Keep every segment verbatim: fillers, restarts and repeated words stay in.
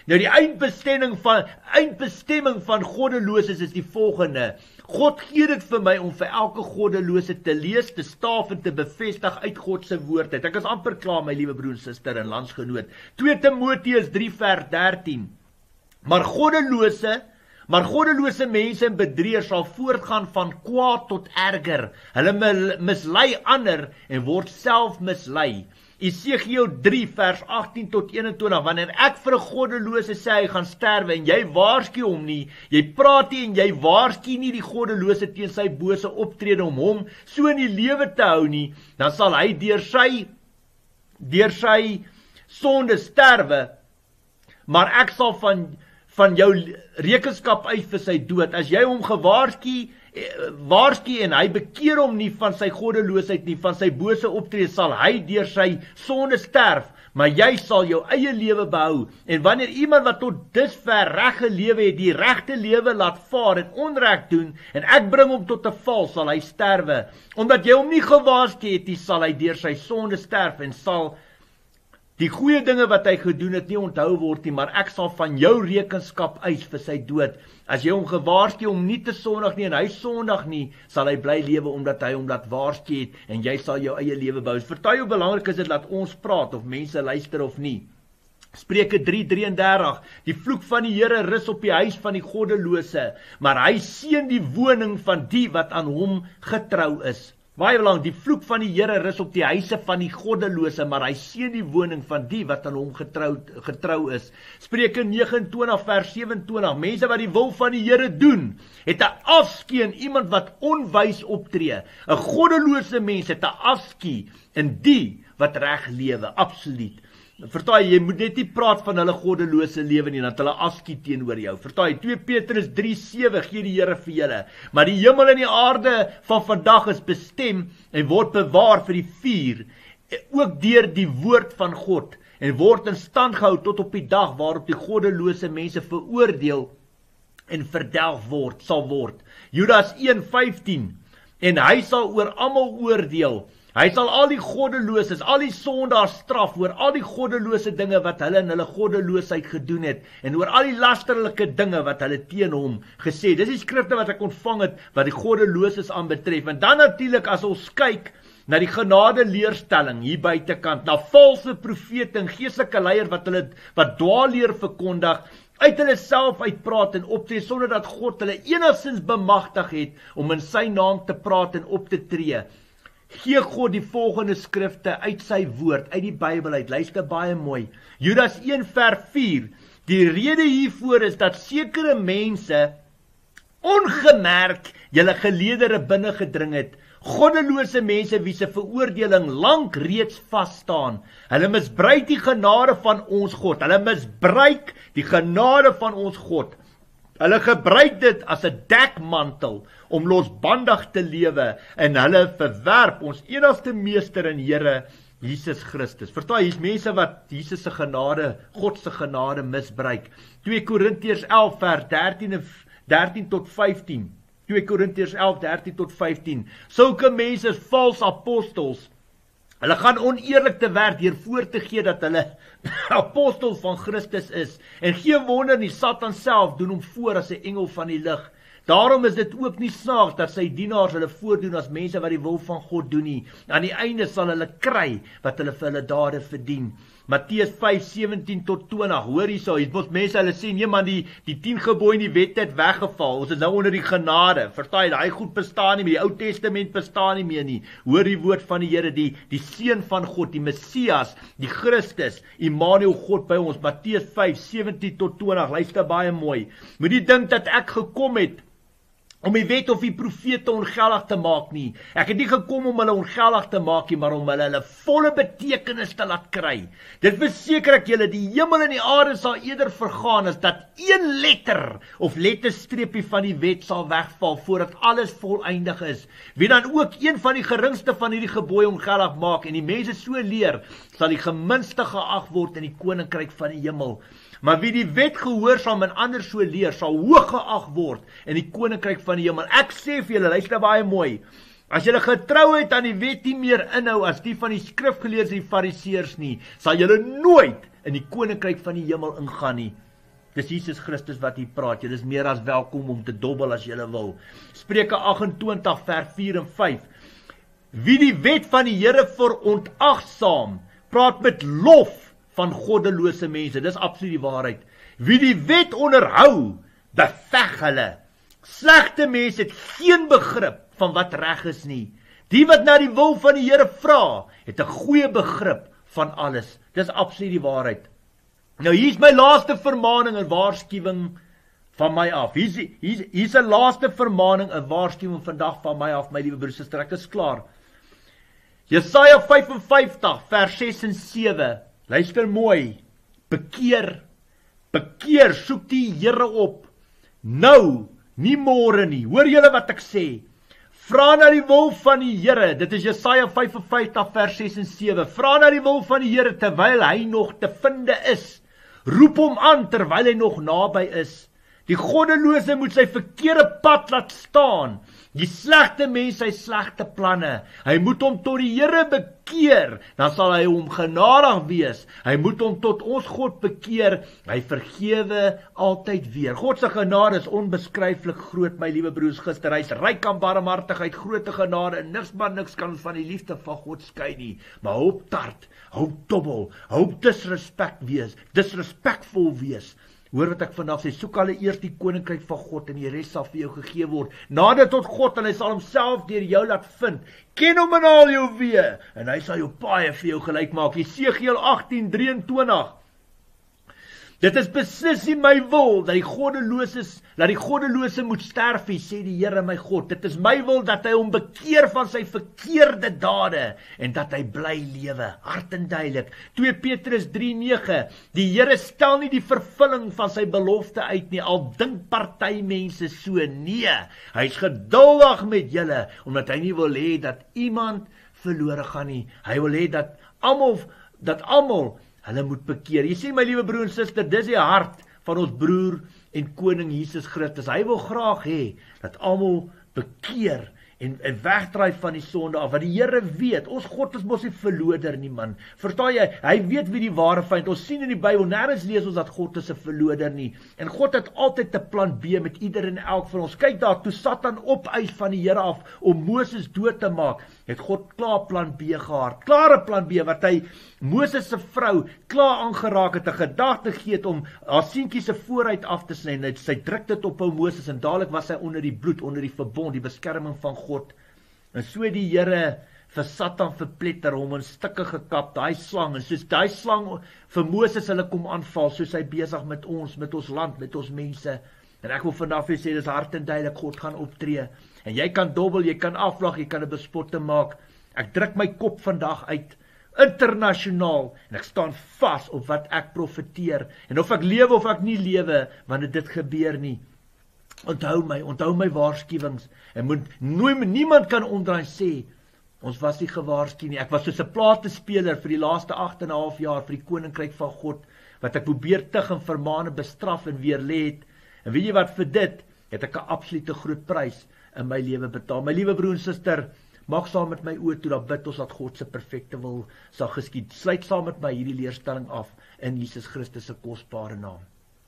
Nou die eindbestemming van, eindbestemming van goddeloses is die volgende. God gee dit vir my om vir elke goddelose te lees, te staaf en te bevestig uit God se woord uit. Ek is amper klaar, my liewe broer en suster en landsgenoot. twee Timoteus drie vers dertien. Maar goddelose, maar goddelose mense en bedrieërs sal voortgaan van kwaad tot erger. Hulle mislei ander en word self mislei. Esegiel drie vers agttien tot eenentwintig, wanneer ek vir 'n goddelose sê hy gaan sterwe en jy waarsku hom nie, jy praat nie en jy waarsku nie die goddelose teen sy bose optrede om hom so in die lewe te hou nie, dan sal hy deur sy deur sy sonde sterwe, maar ek sal van van jou rekenskap uit vir sy dood. As jy hom gewaarsku waarsku en hy bekeer hom nie van sy goddeloosheid nie, van sy bose optrede, sal hy deur sy sonde sterf, maar jy sal jou eie lewe behou. En wanneer iemand wat tot dusver reg gelewe het, die regte lewe laat vaar en onreg doen, en ek bring hom tot 'n val, sal hy sterwe. Omdat jy hom nie gewaarsku het nie, sal hy deur sy sonde sterf en sal die goeie dinge wat hy gedoen het nie onthou word nie, maar ek sal van jou rekenskap eis vir sy dood. As jy hom gewaarsku om nie te sondig nie en hy sondig nie, sal hy bly lewe omdat hy hom laat waarsku het en jy sal jou eie lewe behou. Vertel hoe belangrik is dit dat ons praat of mense luister of nie. Spreuke drie drieëndertig, die vloek van die Here rus op die huis van die goddelose, maar hy seën die woning van die wat aan hom getrou is. Baie belang, die vloek van die Here rus op die huise van die goddelose, maar hy seën die woning van die wat aan hom getrou, getrou is. Spreuke nege en twintig vers sewe en twintig, mense wat die wil van die Here doen, het 'n afskeid in iemand wat onwys optree. 'n Goddelose mens het 'n afskeid in die wat reg lewe, absoluut. Vertaai, jy moet net nie praat van hulle goddelose lewe nie, dat hulle afskeid teenoor jou. Vertaai, twee Petrus drie sewe gee die Here vir julle. Maar die hemel en die aarde van vandag is bestem en word bewaar vir die vuur, ook deur die woord van God, en word in stand gehou tot op die dag waarop die goddelose mense veroordeel en verdelg word, sal word. Judas een vyftien, en hy sal oor almal oordeel. Hy sal al die goddeloses, al die sondaars straf oor al die goddelose dinge wat hulle in hulle goddeloosheid gedoen het en oor al die lasterlike dinge wat hulle teen hom gesê. Dis die skrifte wat ek ontvang het wat die goddeloses aanbetref. En dan natuurlik as ons kyk na die genade leerstelling hier buitekant, na valse profete en geestelike leiers wat hulle wat dwaalleer verkondig, uit hulle self uitpraat en optree sonder dat God hulle enigstens bemagtig het om in sy naam te praat en op te tree. Gee God die volgende skrifte uit sy woord, uit die Bybel uit, luister baie mooi. Judas een vers vier, die rede hiervoor is dat sekere mense ongemerk julle geleedere binne gedring het, goddelose mense wie se veroordeling lank reeds vasstaan. Hulle misbruik die genade van ons God, hulle misbruik die genade van ons God. Hulle gebruik dit as 'n dekmantel om losbandig te lewe en hulle verwerp ons enigste meester en Here Jesus Christus. Verstaan, hier's mense wat Jesus se genade, God se genade misbruik. twee Korintiërs elf vers dertien tot vyftien. twee Korintiërs elf dertien tot vyftien. Sulke mense is vals apostels. Hulle gaan oneerlik te werk deur voor te gee dat hulle apostels van Christus is. En geen wonder nie, Satan self doen hom voor as 'n engel van die lig. Daarom is dit ook nie snaaks dat sy dienaars hulle voordoen as mense wat die wil van God doen nie. Aan die einde sal hulle kry wat hulle vir hulle dade verdien. Matteus vyf sewentien tot twintig, hoor hierso, hier moet mense hulle sê, nee man, die, die tien gebooie in die wet het weggeval, ons is nou onder die genade, verstaan, daai goed bestaan nie meer, die Ou Testament bestaan nie meer nie, hoor die woord van die Here, die, die Seun van God, die Messias, die Christus, Immanuel God by ons, Matteus vyf sewentien tot twintig, luister baie mooi, moet nie dink dat ek gekom het, om die wet of die profete ongeldig te maak nie. Ek het nie gekom om hulle ongeldig te maak nie, maar om hulle hulle volle betekenis te laat kry. Dit verseker ek julle, die hemel en die aarde sal eerder vergaan as dat een letter of letterstreepie van die wet sal wegval voordat alles voleindig is. Wie dan ook een van die geringste van hierdie gebooie ongeldig maak en die mense so leer, sal die geminste geag word in die koninkryk van die hemel. Maar wie die wet gehoorsaam en ander so leer, sal hoog geag word in die koninkryk van die hemel. Ek sê vir julle, luister baie mooi, as julle getrouheid aan die wet nie meer inhou as die van die skrifgeleerdes en die fariseërs nie, sal julle nooit in die koninkryk van die hemel ingaan nie. Dis Jesus Christus wat hier praat. Julle is meer as welkom om te dobbel as julle wil. Spreuke agt-en-twintig vers vier en vyf. Wie die wet van die Here verontagsaam, praat met lof van goddelose mense. Dis absoluut die waarheid. Wie die wet onderhou, beveg hulle. Slegte mense het geen begrip van wat reg is nie. Die wat na die wil van die Here vra, het 'n goeie begrip van alles. Dis absoluut die waarheid. Nou hier is my laaste vermaning en waarskuwing van my af. Hier's hier's hier's 'n laaste vermaning, 'n waarskuwing vandag van my af, my liewe broers en susters. Ek is klaar. Jesaja vyf en vyftig vers ses en sewe. Luister mooi. Bekeer, bekeer, soek die Here op. Nou, nie môre nie. Hoor julle wat ek sê? Vra na die wil van die Here. Dit is Jesaja vyf en vyftig vers ses en sewe. Vra na die wil van die Here terwyl hy nog te vinde is. Roep hom aan terwyl hy nog naby is. Die goddelose moet sy verkeerde pad laat staan. Die slegte mens sy slegte planne. Hy moet hom tot die Here bekeer, dan sal hy hom genadig wees. Hy moet hom tot ons God bekeer. Hy vergewe altyd weer. God se genade is onbeskryflik groot, my liewe broers, gister. Hy is ryk aan barmhartigheid, groot genade, en niks maar niks kan van die liefde van God skei nie. Maar hoop tart, hoop dobbel, hoop disrespek wees, disrespekvol wees. Hoor wat ek vandag sê, soek alle eers die koninkryk van God en die res sal vir jou gegee word. Nader tot God en hy sal homself deur jou laat vind. Ken hom in al jou weë en hy sal jou paaie vir jou gelyk maak. Jesegiel agttien drieëntwintig. Dit is beslis nie my wil dat die goddeloses, dat die goddelose moet sterf, sê die Here my God. Dit is my wil dat hy hom bekeer van sy verkeerde dade en dat hy bly lewe. Hard en duidelik. twee Petrus drie nege. Die Here stel nie die vervulling van sy belofte uit nie, al dink party mense so. Nee, hy is geduldig met julle, omdat hy nie wil hê dat iemand verlore gaan nie. Hy wil hê dat almal dat almal hulle moet bekeer. Jy sien my liewe broer en suster, dis die hart van ons broer en koning Jesus Christus. Hy wil graag hê dat almal bekeer en, en wegdraai van die sonde af. Want die Here weet, ons God is mos nie verloder nie, man. Verstaan jy? Hy weet wie die ware vyand. Ons sien in die Bybel, nêrens lees ons dat God is 'n verloder nie. En God het altyd 'n plan B met ieder en elk van ons. Kyk daar, toe Satan opeis van die Here af om Moses dood te maak, het God klaar plan B gehad. Klare plan B wat hy Moses se vrou klaar aangeraak het, 'n gedagte gee het om haar seentjie se vooruit af te sny. En sy druk dit op ou Moses en dadelik was hy onder die bloed, onder die verbond, die beskerming van God. En so die Here vir Satan verpletter, hom in stukke gekap, daai slang, en soos daai slang vir Moses hulle kom aanval, soos hy besig met ons, met ons land, met ons mense. En ek wil vandag vir sê, dis hard en duidelik, God gaan optree. En jy kan dobbel, jy kan aflag, jy kan 'n bespotte maak. Ek druk my kop vandag uit, internasionaal, en ek staan vas op wat ek profeteer. En of ek lewe of ek nie lewe, wanneer dit gebeur nie. Onthou my, onthou my waarskuwings. En moet nooit, niemand kan omdraai sê, ons was nie gewaarsku nie. Ek was soos 'n platespeler vir die laaste agt en 'n half jaar vir die koninkryk van God, wat ek probeer tig en vermaan en bestraf en weer lê het. En weet jy wat, vir dit het ek 'n absolute groot prys in my lewe betaal. My liewe broer en suster, maak saam met my oë toe, dat bid ons dat God se perfekte wil sal geskied. Sluit saam met my hierdie leerstelling af in Jesus Christus se kosbare naam.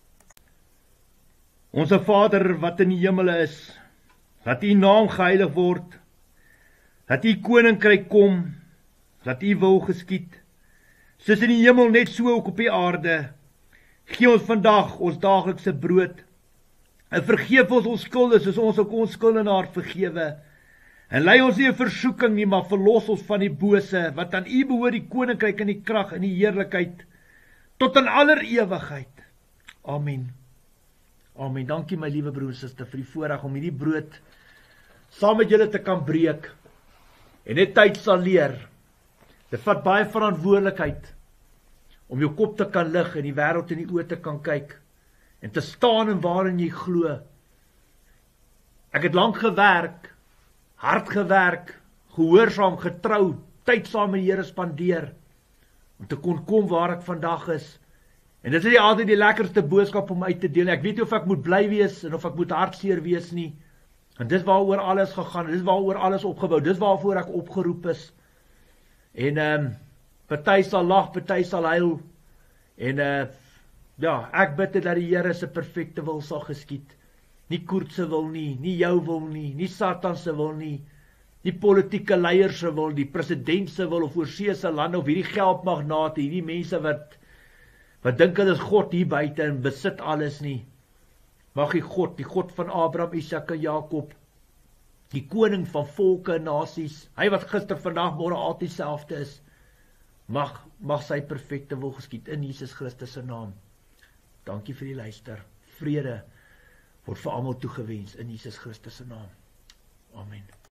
Onse Vader wat in die hemel is, laat U naam geheilig word, laat U koninkryk kom, laat U wil geskied, soos in die hemel net so ook op die aarde. Gee ons vandag ons daaglikse brood, en vergeef ons ons skulde, soos ons ook ons skuldenaar vergewe, en lei ons nie in versoeking nie, maar verlos ons van die bose, want aan U behoort die koninkryk en die krag en die heerlikheid, tot in aller ewigheid. Amen. Amen. Dankie my liewe broer en suster vir die voorreg om hierdie brood saam met julle te kan breek en net tyd sal leer. Dit vat baie verantwoordelikheid om jou kop te kan lig en die wêreld in die oë te kan kyk en te staan in waarin jy glo. Ek het lank gewerk, hard gewerk, gehoorsaam, getrou, tyd saam met die Here spandeer om te kon kom waar ek vandag is. En dit is nie altyd die lekkerste boodskap om uit te deel. Ek weet nie of ek moet bly wees en of ek moet hartseer wees nie. En dis waaroor alles gegaan, dis waaroor alles opgebou, dis waarvoor ek opgeroep is. En ehm um, party sal lag, party sal huil. En uh Ja, ek bid dat die Here se perfekte wil sal geskied. Nie Koert se wil nie, nie jou wil nie, nie Satan se wil nie, nie politieke leiers se wil, die president se wil, of oorsee se lande, of hierdie geldmagnate, hierdie mense wat, wat dink hulle is God hier buite en besit alles nie. Mag die God, die God van Abraham, Isak en Jakob, die koning van volke en nasies, hy wat gister, vandag, môre altyd dieselfde is, mag, mag sy perfekte wil geskied in Jesus Christus se naam. Dankie vir die luister. Vrede word vir almal toegewens in Jesus Christus se naam. Amen.